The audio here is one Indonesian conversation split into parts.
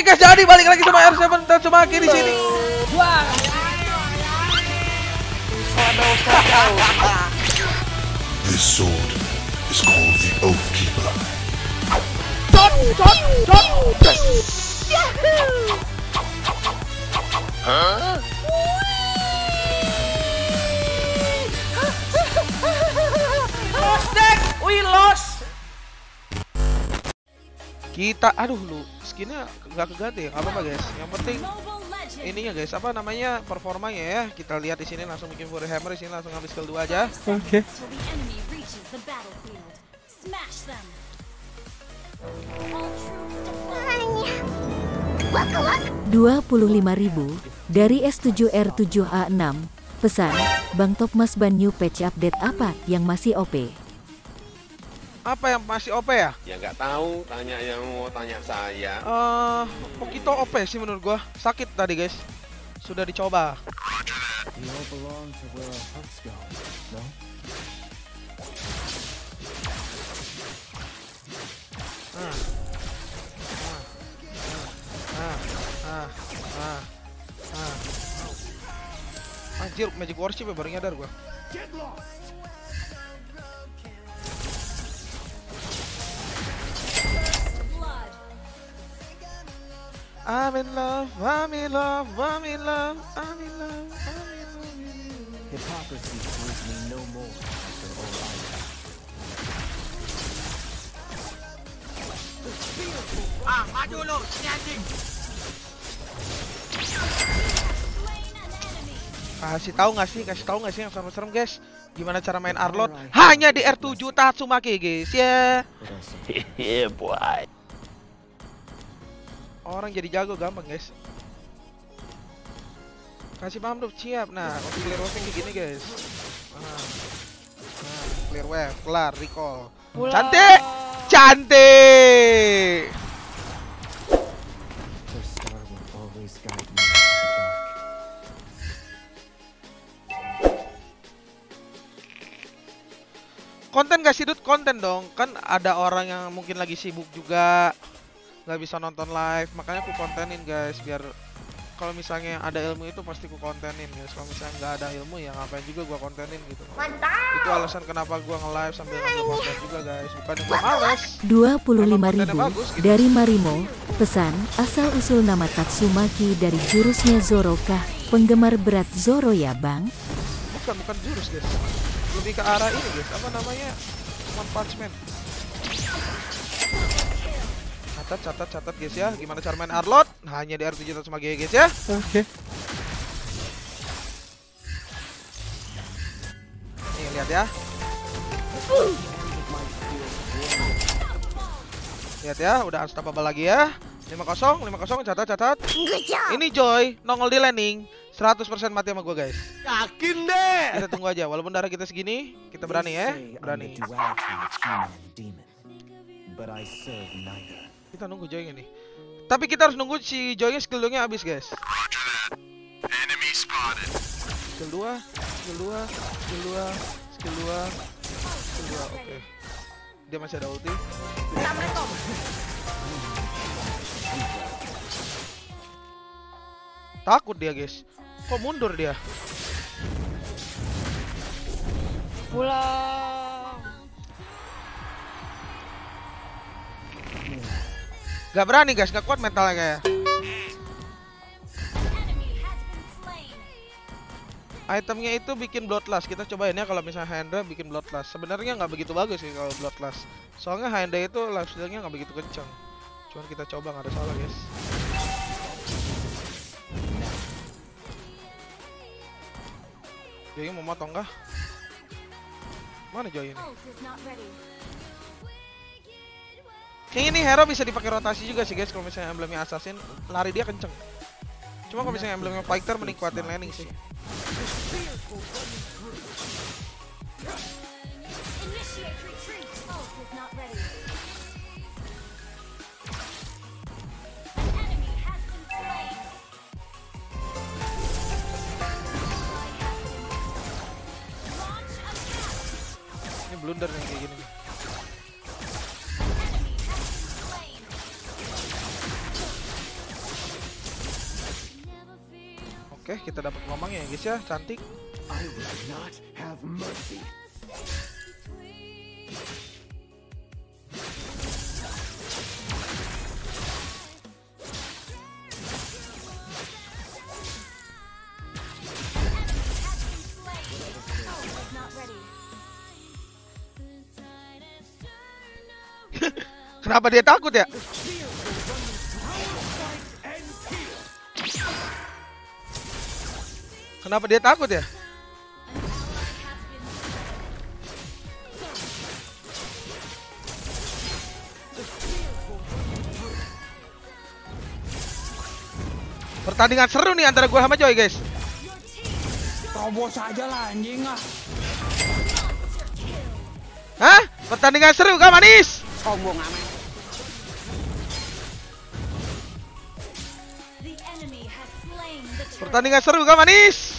Guys, jadi balik lagi sama R7 Tatsumaki di sini. Wah. This sword is called the Oathkeeper. Huh? We lost. Kita, aduh lu, skinnya nggak keganti, nggak apa-apa guys. Yang penting ininya guys, apa namanya, performanya ya. Kita lihat di sini langsung bikin Fury Hammer, di sini langsung ambil skill 2 aja. Oke. 25.000 dari S7R7A6. Pesan, Bang Topmas Ban New Patch Update apa yang masih OP? Apa yang masih OP ya? Ya nggak tahu, tanya yang mau tanya saya. Pokito OP sih menurut gua. Sakit tadi guys. Sudah dicoba. Anjir, Magic Worship ya, baru nyadar gua. I'm in love, I'm in love, I'm in love, I'm in love, I'm in love with you. Hypocrisy serves me no more after all I have. Maju lu, sini anjing. Kasih tahu nggak sih yang serem-serem guys? Gimana cara main Arlot? Hanya di R7 Tatsumaki guys ya. Yeah, boy. Orang jadi jago gampang guys. Kasih paham tuh, siap. Nah, untuk clear wave kayak gini guys. Nah, clear wave, kelar, recall. Cantik, cantik. Her star will always guide me in the dark. Konten gak sih Dut? Konten dong. Kan ada orang yang mungkin lagi sibuk juga, nggak bisa nonton live, makanya aku kontenin guys, biar kalau misalnya ada ilmu itu pasti aku kontenin guys. Kalau misalnya nggak ada ilmu ya ngapain juga gua kontenin gitu. Mantap. Itu alasan kenapa gua nge-live sambil ngambil konten juga guys, bukan yang males. 25.000 dari Marimo. Pesan, asal usul nama Tatsumaki dari jurusnya Zoro kah? Penggemar berat Zoro ya bang? Bukan jurus guys, lebih ke arah ini guys, apa namanya, One Punch Man. Catat guys ya, gimana cara main Arlot? Hanya di R7 Tatsumaki guys ya. Oke. Nih lihat ya. Lihat ya, udah unstoppable lagi ya. 5-0, catat. Ini Joy nongol di landing 100% mati sama gue guys. Yakin deh. Kita tunggu aja, walaupun darah kita segini, kita berani ya, berani. But I serve neither. Kita nunggu Joy nih. Tapi kita harus nunggu si Joy-nya skill 2-nya habis guys. Skill 2, oke. Dia masih ada ulti. Takut dia guys. Kok mundur dia? Pulang. Gak berani guys, gak kuat mentalnya kayak. Itemnya itu bikin bloodlust. Kita cobain ya kalau misalnya Hyundai bikin bloodlust. Sebenarnya nggak begitu bagus sih kalau bloodlust. Soalnya Hyundai itu lifesteal-nya nggak begitu kencang. Cuman kita coba, nggak ada salah guys. Joy mau motong kah? Mana Joy ini? Kayaknya ini hero bisa dipakai rotasi juga sih guys. Kalau misalnya emblemnya assassin, lari dia kenceng. Cuma kalau misalnya emblemnya fighter mending kuatin landing sih. Ini blunder nih kayak gini. Oke, kita dapat ngomongnya ya guys ya, cantik. I will not have mercy. Kenapa dia takut ya? Kenapa dia takut ya? Pertandingan seru nih antara gue sama Joy guys. Terobos aja lah anjing ah. Hah? Pertandingan seru kan manis? Sombong amat. Pertandingan seru kan manis?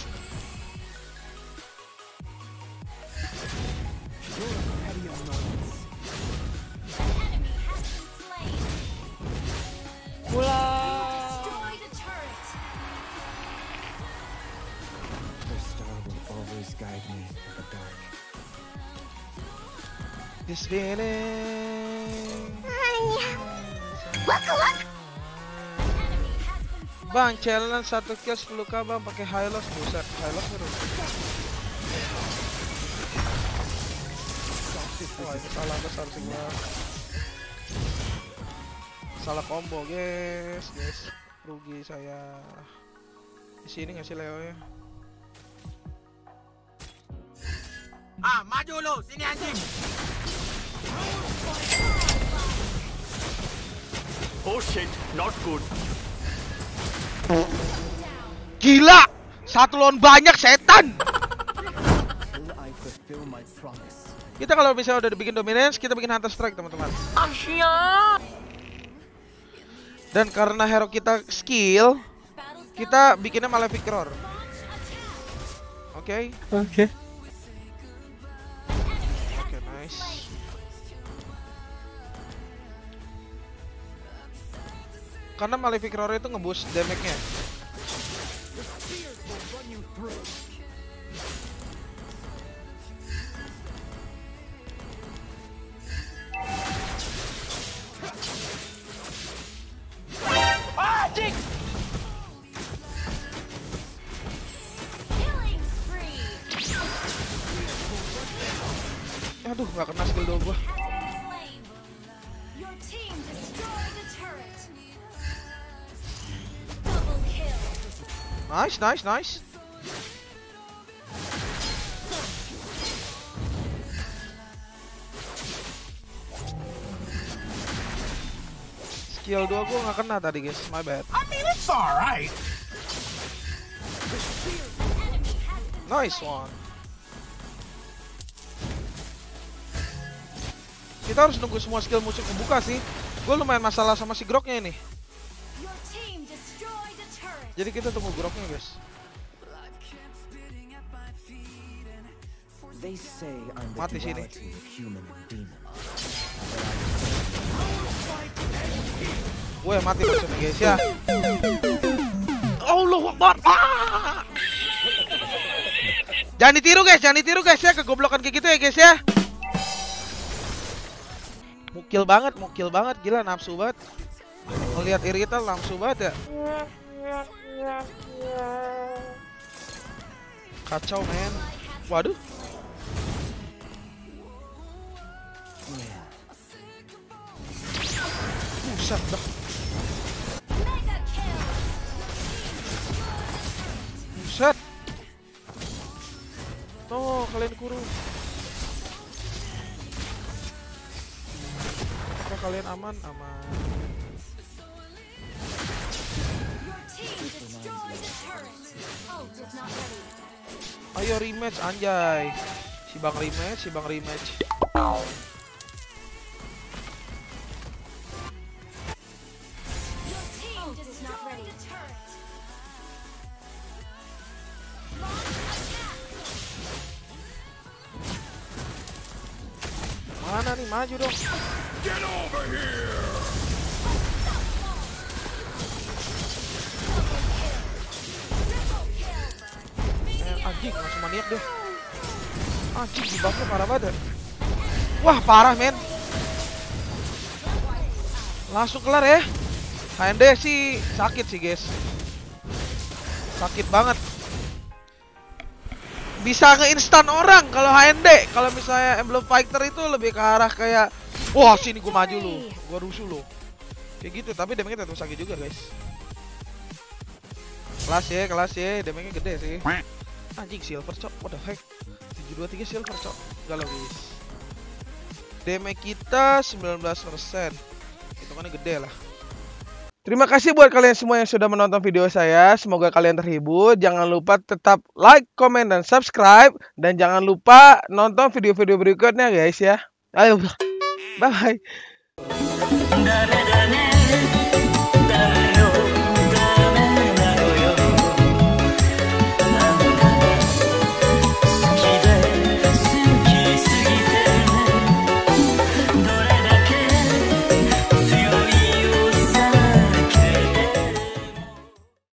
The star will always guide me in the dark. This feeling. Bang, challenge 1 kill 10k bang pakai high loss, buset, high loss seru. Wah, ini salah besar sih gua. Salah combo, guys. Rugi saya. Di sini nggak sih Leo ya? Ah, maju lu, sini anjing. Oh shit, not good. Gila! Satu lawan banyak setan! Till I fulfill my promise. Kita kalau misalnya udah dibikin dominance, kita bikin hunter strike teman-teman. Dan karena hero kita skill, kita bikinnya Malefic Roar. Oke. Oke, nice. Karena Malefic Roar itu nge-boost damage-nya. Aduh, nggak kena skill 2 gua. Nice. Skill 2 gua nggak kena tadi guys, my bad. I mean, it's alright. Nice one. Kita harus nunggu semua skill musuh kebuka sih. Gue lumayan masalah sama si Groknya ini. Jadi kita tunggu Groknya guys. They say I'm the Mati sini. duality of human and demon. Gue mati maksudnya guys ya. Allahu Akbar. Jangan ditiru guys ya, kegoblokan kayak gitu ya guys ya. Mukil banget, gila nafsu banget. Melihat Irita nafsu banget ya. Kacau men. Waduh. Buset dah. Buset. Tuh, kalian kurung. Apa kalian aman? Ayo rematch anjay. Si Bang rematch. Mana nih, maju dong. Get over here! Anjing, langsung maniak deh. Anjing, di buffnya parah banget. Wah, parah men. Langsung kelar ya. HND sih sakit sih guys. Sakit banget. Bisa nge-instan orang kalau HND. Kalau misalnya Emblem Fighter itu lebih ke arah kayak, wah sini gua maju lu, gua rusuh lu. Kayak gitu, tapi damage-nya tetap sakit juga guys. Kelas ya, damage-nya gede sih. Anjing silver cok, what the heck. 723 silver cok, gak logis. Damage kita 19%. Hitungannya gede lah. Terima kasih buat kalian semua yang sudah menonton video saya. Semoga kalian terhibur. Jangan lupa tetap like, comment, dan subscribe. Dan jangan lupa nonton video-video berikutnya guys ya. Ayo, bye-bye.